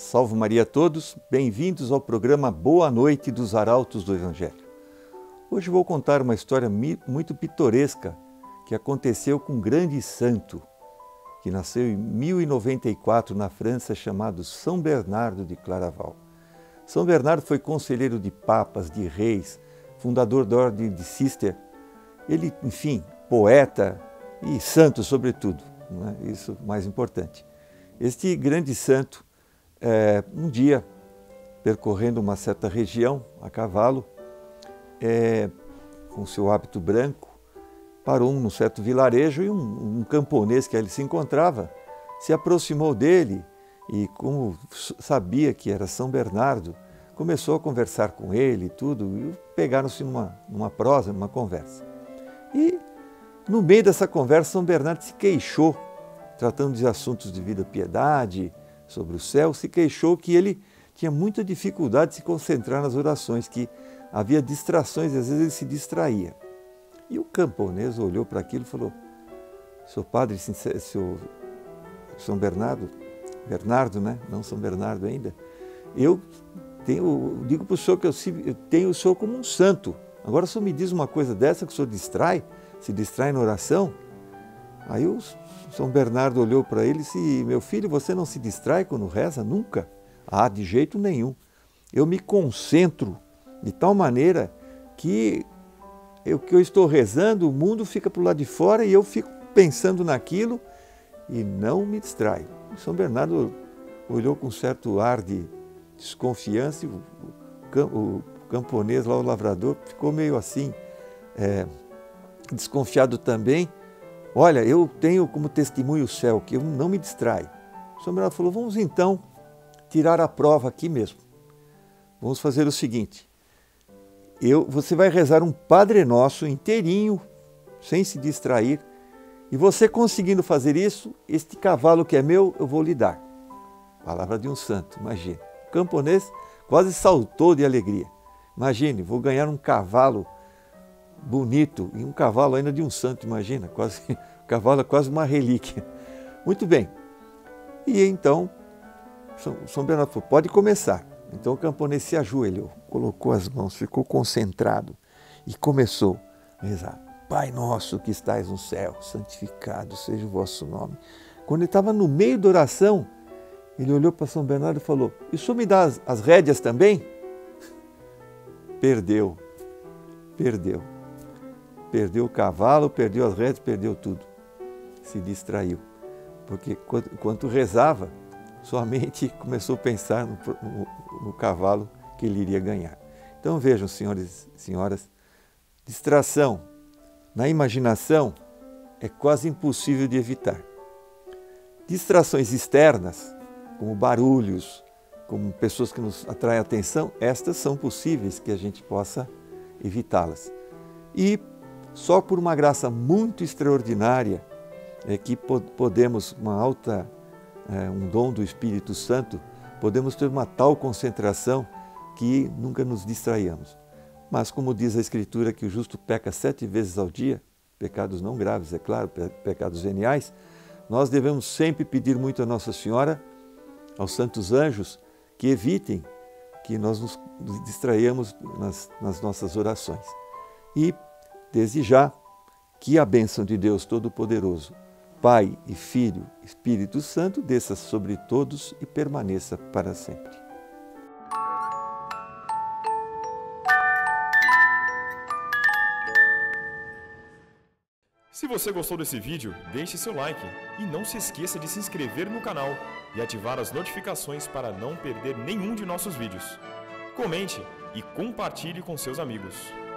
Salve Maria a todos, bem-vindos ao programa Boa Noite dos Arautos do Evangelho. Hoje vou contar uma história muito pitoresca que aconteceu com um grande santo que nasceu em 1094 na França, chamado São Bernardo de Claraval. São Bernardo foi conselheiro de papas, de reis, fundador da Ordem de Cister. Ele, enfim, poeta e santo sobretudo, não é? Isso mais importante. Este grande santo, um dia, percorrendo uma certa região a cavalo, com seu hábito branco, parou num certo vilarejo e um camponês que ali se encontrava se aproximou dele e, como sabia que era São Bernardo, começou a conversar com ele e tudo, e pegaram-se numa prosa, numa conversa. E, no meio dessa conversa, São Bernardo se queixou, tratando de assuntos de vida, piedade, sobre o céu, se queixou que ele tinha muita dificuldade de se concentrar nas orações, que havia distrações e às vezes ele se distraía. E o camponês olhou para aquilo e falou: seu padre, seu São Bernardo, né? Não São Bernardo ainda, eu digo para o senhor que eu tenho o senhor como um santo. Agora o senhor me diz uma coisa dessa, que o senhor se distrai na oração? Aí o São Bernardo olhou para ele e disse: meu filho, você não se distrai quando reza? Nunca? Ah, de jeito nenhum. Eu me concentro de tal maneira que eu estou rezando, o mundo fica para o lado de fora e eu fico pensando naquilo e não me distraio. O São Bernardo olhou com certo ar de desconfiança e o camponês lá, o lavrador, ficou meio assim, desconfiado também. Olha, eu tenho como testemunho o céu, que eu não me distraio. O São Bernardo falou: vamos então tirar a prova aqui mesmo. Vamos fazer o seguinte: você vai rezar um Padre Nosso inteirinho, sem se distrair, e você conseguindo fazer isso, este cavalo que é meu, eu vou lhe dar. Palavra de um santo, imagine. O camponês quase saltou de alegria. Imagine, vou ganhar um cavalo bonito, e um cavalo ainda de um santo, imagina, o cavalo é quase uma relíquia. Muito bem. E então, São Bernardo falou: pode começar. Então o camponês se ajoelhou, colocou as mãos, ficou concentrado e começou a rezar: Pai nosso que estais no céu, santificado seja o vosso nome. Quando ele estava no meio da oração, ele olhou para São Bernardo e falou: e o senhor me dá as rédeas também? Perdeu o cavalo, perdeu as rédeas, perdeu tudo. Se distraiu, porque enquanto rezava, sua mente começou a pensar no cavalo que ele iria ganhar. Então vejam, senhores e senhoras, distração na imaginação é quase impossível de evitar. Distrações externas, como barulhos, como pessoas que nos atraem a atenção, estas são possíveis que a gente possa evitá-las. E só por uma graça muito extraordinária é que podemos, um dom do Espírito Santo, podemos ter uma tal concentração que nunca nos distraiamos. Mas como diz a Escritura que o justo peca 7 vezes ao dia, pecados não graves, é claro, pecados veniais, nós devemos sempre pedir muito a Nossa Senhora, aos santos anjos, que evitem que nós nos distraiamos nas nossas orações. E, desde já, que a bênção de Deus Todo-Poderoso, Pai e Filho, Espírito Santo, desça sobre todos e permaneça para sempre. Se você gostou desse vídeo, deixe seu like e não se esqueça de se inscrever no canal e ativar as notificações para não perder nenhum de nossos vídeos. Comente e compartilhe com seus amigos.